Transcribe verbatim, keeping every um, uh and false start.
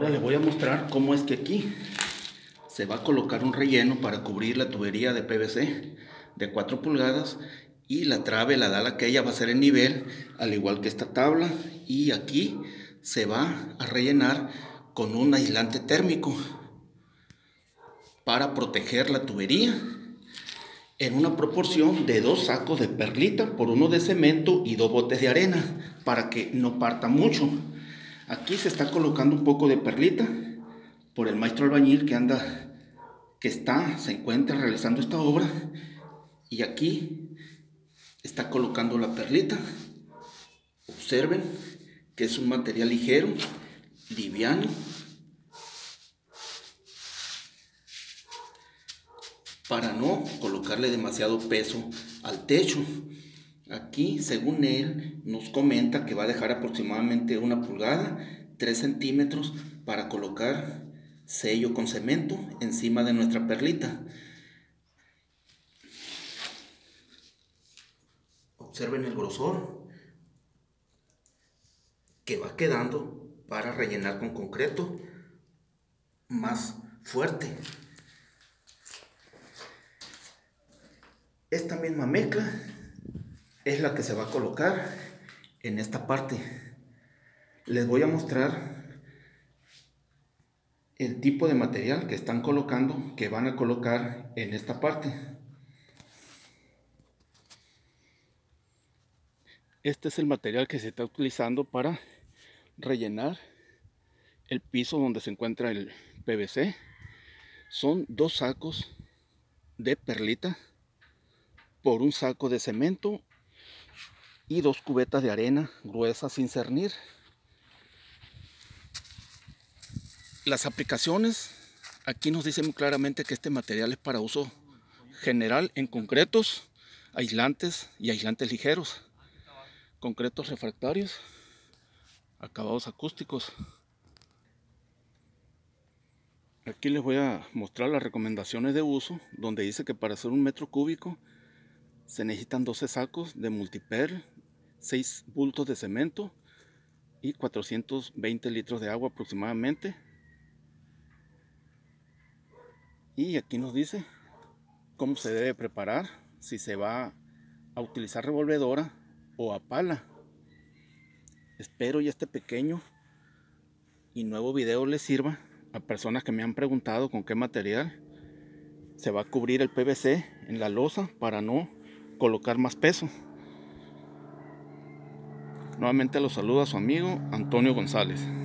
Ahora les voy a mostrar cómo es que aquí se va a colocar un relleno para cubrir la tubería de P V C de cuatro pulgadas, y la trave, la dala aquella, va a ser en nivel, al igual que esta tabla, y aquí se va a rellenar con un aislante térmico para proteger la tubería en una proporción de dos sacos de perlita por uno de cemento y dos botes de arena, para que no parta mucho. Aquí se está colocando un poco de perlita por el maestro albañil que anda, que está, se encuentra realizando esta obra, y aquí está colocando la perlita. Observen que es un material ligero, liviano, para no colocarle demasiado peso al techo. Aquí, según él, nos comenta que va a dejar aproximadamente una pulgada, tres centímetros, para colocar sello con cemento encima de nuestra perlita. Observen el grosor que va quedando para rellenar con concreto más fuerte. Esta misma mezcla es la que se va a colocar en esta parte. Les voy a mostrar el tipo de material que están colocando, que van a colocar en esta parte. Este es el material que se está utilizando para rellenar el piso donde se encuentra el P V C. Son dos sacos de perlita por un saco de cemento y dos cubetas de arena gruesa sin cernir. Las aplicaciones aquí nos dicen muy claramente que este material es para uso general en concretos, aislantes y aislantes ligeros, concretos refractarios, acabados acústicos. Aquí les voy a mostrar las recomendaciones de uso, donde dice que para hacer un metro cúbico se necesitan doce sacos de multiperl, seis bultos de cemento y cuatrocientos veinte litros de agua aproximadamente. Y aquí nos dice cómo se debe preparar, si se va a utilizar revolvedora o a pala. Espero y este pequeño y nuevo video les sirva a personas que me han preguntado con qué material se va a cubrir el P V C en la losa para no colocar más peso. Nuevamente los saluda su amigo Antonio González.